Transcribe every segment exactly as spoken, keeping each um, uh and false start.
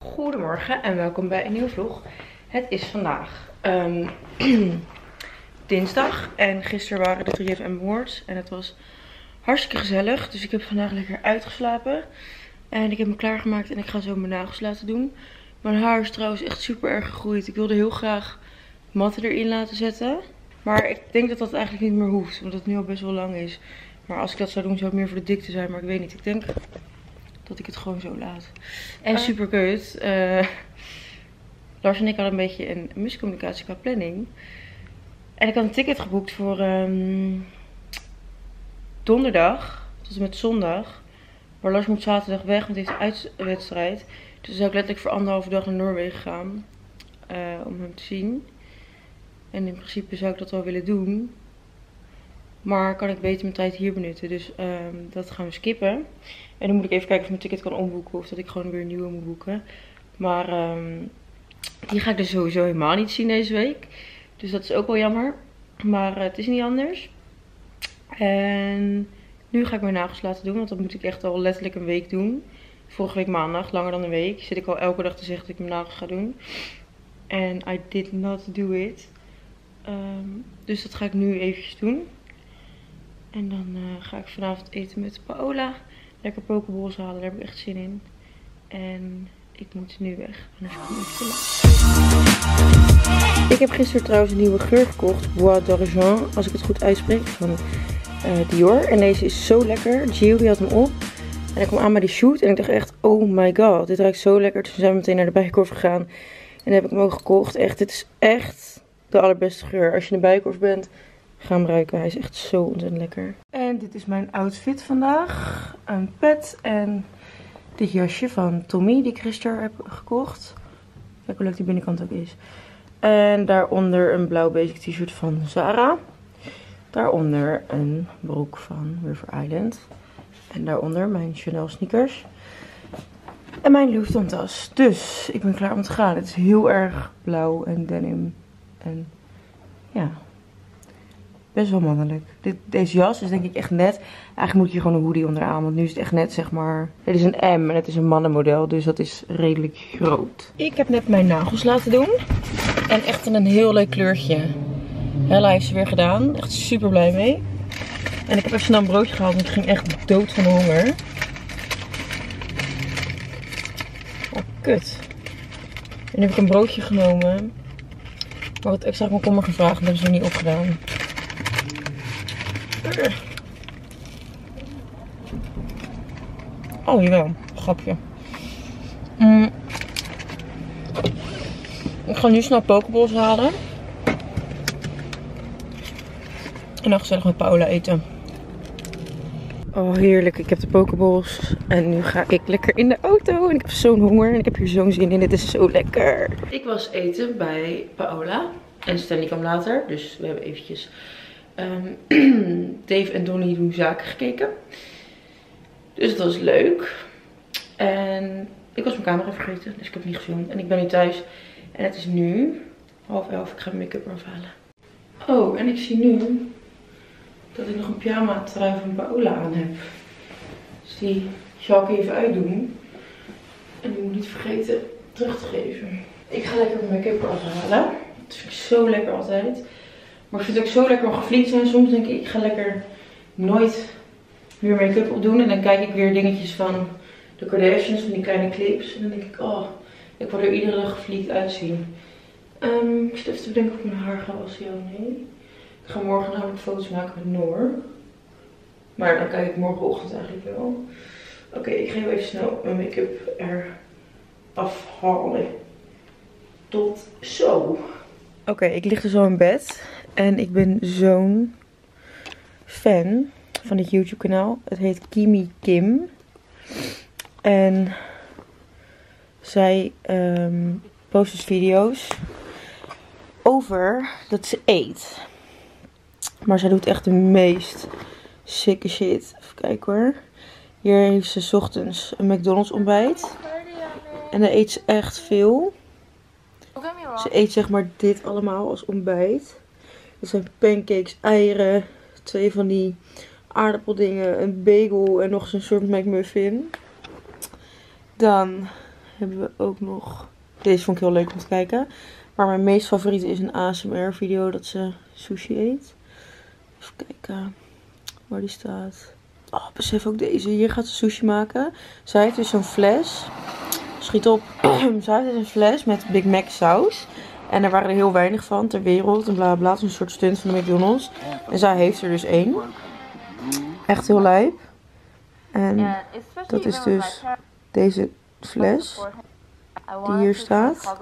Goedemorgen en welkom bij een nieuwe vlog. Het is vandaag um, dinsdag en gisteren waren de drie F M Awards en het was hartstikke gezellig. Dus ik heb vandaag lekker uitgeslapen en ik heb me klaargemaakt en ik ga zo mijn nagels laten doen. Mijn haar is trouwens echt super erg gegroeid. Ik wilde heel graag matten erin laten zetten, maar ik denk dat dat eigenlijk niet meer hoeft, omdat het nu al best wel lang is. Maar als ik dat zou doen zou het meer voor de dikte zijn, maar ik weet niet. Ik denk dat ik het gewoon zo laat. En super kut. Uh, Lars en ik hadden een beetje een miscommunicatie qua planning. En ik had een ticket geboekt voor um, donderdag tot en met zondag. Maar Lars moet zaterdag weg, want hij heeft een uitwedstrijd. Dus zou ik letterlijk voor anderhalve dag naar Noorwegen gaan. Uh, om hem te zien. En in principe zou ik dat wel willen doen. Maar kan ik beter mijn tijd hier benutten. Dus um, dat gaan we skippen. En dan moet ik even kijken of mijn ticket kan omboeken. Of dat ik gewoon weer een nieuwe moet boeken. Maar um, die ga ik dus sowieso helemaal niet zien deze week. Dus dat is ook wel jammer. Maar uh, het is niet anders. En nu ga ik mijn nagels laten doen. Want dat moet ik echt al letterlijk een week doen. Vorige week maandag, langer dan een week. Zit ik al elke dag te zeggen dat ik mijn nagels ga doen. En I did not do it. Um, dus dat ga ik nu eventjes doen. En dan uh, ga ik vanavond eten met Paola. Lekker pokeballs halen, daar heb ik echt zin in. En ik moet nu weg, anders kom ik te laat. Ik heb gisteren trouwens een nieuwe geur gekocht. Bois d'Argent, als ik het goed uitspreek, van uh, Dior. En deze is zo lekker. Gio die had hem op. En ik kwam aan bij die shoot en ik dacht echt, oh my god, dit ruikt zo lekker. Toen zijn we meteen naar de Bijenkorf gegaan. En dan heb ik hem ook gekocht. Echt, dit is echt de allerbeste geur. Als je in de Bijenkorf bent, ga hem ruiken. Hij is echt zo ontzettend lekker. En dit is mijn outfit vandaag. Een pet en dit jasje van Tommy die ik gisteren heb gekocht. Kijk hoe leuk die binnenkant ook is. En daaronder een blauw basic t-shirt van Zara. Daaronder een broek van River Island. En daaronder mijn Chanel sneakers. En mijn Louis Vuitton tas. Dus ik ben klaar om te gaan. Het is heel erg blauw en denim. En ja, best wel mannelijk. Dit, deze jas is denk ik echt net. Eigenlijk moet je gewoon een hoodie onderaan. Want nu is het echt net zeg maar. Dit is een M en het is een mannenmodel. Dus dat is redelijk groot. Ik heb net mijn nagels laten doen. En echt in een heel leuk kleurtje. Hella heeft ze weer gedaan. Echt super blij mee. En ik heb even snel een broodje gehaald. Want ik ging echt dood van de honger. Oh kut. En nu heb ik een broodje genomen. Maar wat extra komkommer gevraagd. En dat hebben ze er niet opgedaan. Oh jawel, grapje. Mm. Ik ga nu snel pokeballs halen. En dan gezellig met Paola eten. Oh heerlijk, ik heb de pokeballs. En nu ga ik lekker in de auto. En ik heb zo'n honger en ik heb hier zo'n zin in. Dit is zo lekker. Ik was eten bij Paola. En Stanley kwam later. Dus we hebben eventjes Um, Dave en Donnie doen zaken gekeken. Dus dat was leuk. En ik was mijn camera vergeten. Dus ik heb niet gefilmd. En ik ben nu thuis. En het is nu half elf. Ik ga mijn make-up afhalen. Oh, en ik zie nu dat ik nog een pyjama trui van Paola aan heb. Dus die zal ik even uitdoen. En die moet niet vergeten terug te geven. Ik ga lekker mijn make-up afhalen. Dat vind ik zo lekker altijd. Maar ik vind het ook zo lekker om gevliegd zijn. Soms denk ik, ik ga lekker nooit weer make-up opdoen. En dan kijk ik weer dingetjes van de Kardashians, van die kleine clips. En dan denk ik, oh, ik wil er iedere dag gevliegd uitzien. Um, ik zit even te bedenken of ik mijn haar ga wassen, ja of nee. Ik ga morgen namelijk foto's maken met Noor. Maar dan kijk ik morgenochtend eigenlijk wel. Oké, okay, ik ga even snel mijn make-up er afhalen. Tot zo. Oké, okay, ik lig dus al in bed. En ik ben zo'n fan van dit YouTube kanaal. Het heet Kimi Kim. En zij um, post dus video's over dat ze eet. Maar zij doet echt de meest sikke shit. Even kijken hoor. Hier heeft ze 's ochtends een McDonald's ontbijt. En daar eet ze echt veel. Ze eet zeg maar dit allemaal als ontbijt. Er zijn pancakes, eieren, twee van die aardappeldingen, een bagel en nog zo'n soort McMuffin. Dan hebben we ook nog... Deze vond ik heel leuk om te kijken. Maar mijn meest favoriete is een A S M R video dat ze sushi eet. Even kijken waar die staat. Oh, besef ook deze. Hier gaat ze sushi maken. Zij heeft dus zo'n fles. Schiet op. Zij heeft dus een fles met Big Mac saus. En er waren er heel weinig van ter wereld. En bla bla. Het is een soort stunt van de McDonald's. En zij heeft er dus één. Echt heel lijp. En dat is dus deze fles. Die hier staat.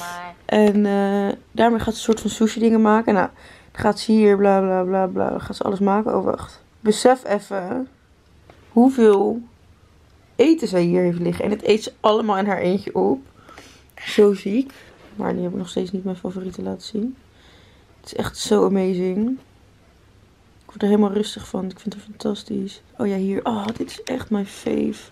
En uh, daarmee gaat ze een soort van sushi dingen maken. Nou, dan gaat ze hier bla bla bla bla. Dan gaat ze alles maken. Oh, wacht. Besef even hoeveel eten zij hier heeft liggen. En het eet ze allemaal in haar eentje op. Zo ziek. Maar die heb ik nog steeds niet mijn favoriete laten zien. Het is echt zo amazing. Ik word er helemaal rustig van. Ik vind het fantastisch. Oh ja, hier. Oh, dit is echt mijn fave.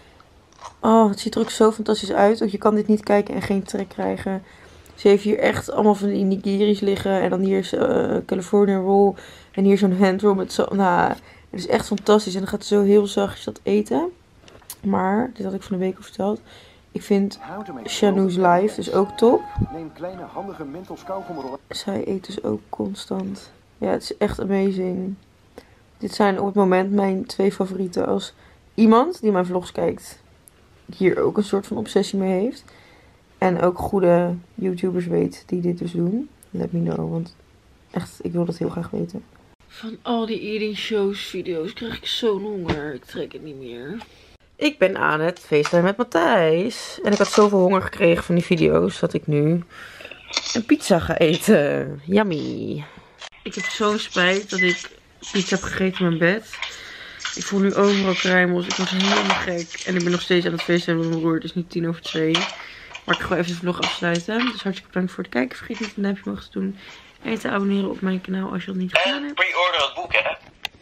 Oh, het ziet er ook zo fantastisch uit. Want je kan dit niet kijken en geen trek krijgen. Ze heeft hier echt allemaal van die nigiris liggen. En dan hier is uh, California roll. En hier zo'n handroll met zo... Nou, het is echt fantastisch. En dan gaat ze zo heel zachtjes dat eten. Maar, dit had ik van de week al verteld. Ik vind Shanu's live dus ook top. Neem kleine handige mentos kauwgomrollen. Zij eet dus ook constant. Ja, het is echt amazing. Dit zijn op het moment mijn twee favorieten. Als iemand die mijn vlogs kijkt, hier ook een soort van obsessie mee heeft. En ook goede YouTubers weet die dit dus doen. Let me know, want echt, ik wil dat heel graag weten. Van al die eating shows video's krijg ik zo'n honger. Ik trek het niet meer. Ik ben aan het feesten met Matthijs. En ik had zoveel honger gekregen van die video's dat ik nu een pizza ga eten. Yummy. Ik heb zo'n spijt dat ik pizza heb gegeten in mijn bed. Ik voel nu overal kruimels. Ik was helemaal gek. En ik ben nog steeds aan het feesten met mijn broer. Het is nu tien over twee. Maar ik ga gewoon even de vlog afsluiten. Dus hartstikke bedankt voor het kijken. Vergeet niet een duimpje omhoog te doen. En te abonneren op mijn kanaal als je dat niet gedaan hebt. En pre-order het boek, hè?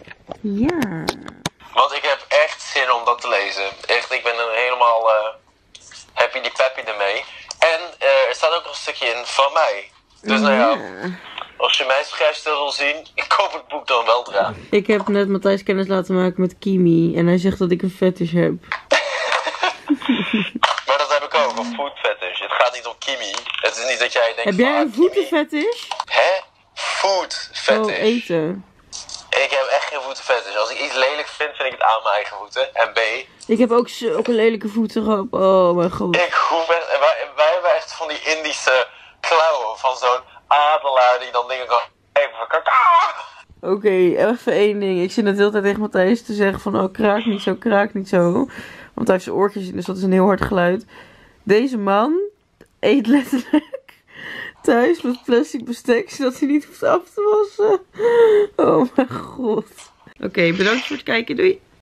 Ja. Want ik heb echt zin om dat te lezen. Echt, ik ben er helemaal uh, happy die peppy ermee. En uh, er staat ook nog een stukje in van mij. Dus nou ja, als je mijn schrijfstijl wil zien, ik koop het boek dan wel eraan. Ik heb net Matthijs kennis laten maken met Kimi. En hij zegt dat ik een fetish heb. Maar dat heb ik ook, een food fetish. Het gaat niet om Kimi. Het is niet dat jij denkt... Heb jij een voetenfetish? Hè? Food fetish. Oh, eten. Ik heb echt geen voetenfetish. Als ik iets lelijk vind, vind ik het aan mijn eigen voeten. En B... Ik heb ook zulke lelijke voeten gehad. Oh mijn god. Ik hoef echt... Wij, wij hebben echt van die Indische klauwen. Van zo'n adelaar die dan dingen kan... Even van kaka. Oké, okay, even één ding. Ik zit net de hele tijd tegen Matthijs te zeggen van... Oh, kraak niet zo, kraak niet zo. Want hij heeft zijn oortjes in, dus dat is een heel hard geluid. Deze man eet letterlijk thuis met plastic bestek, zodat hij niet hoeft af te wassen. Oh mijn god. Oké, okay, bedankt voor het kijken. Doei.